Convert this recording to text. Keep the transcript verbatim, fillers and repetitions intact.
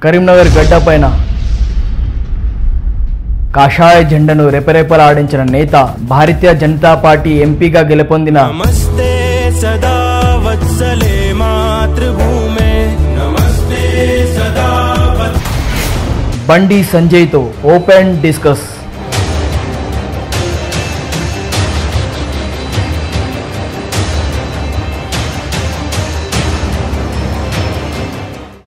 కరీంనగర్ గడ్డపైన కాషాయ జెండను రెపరెపలాడించిన నేత, భారతీయ జనతా పార్టీ ఎంపీగా గెలుపొందిన నమస్తే సదా వత్సలే మాతృభూమే, నమస్తే సదా బండి సంజయ్తో ఓపెన్ డిస్కస్.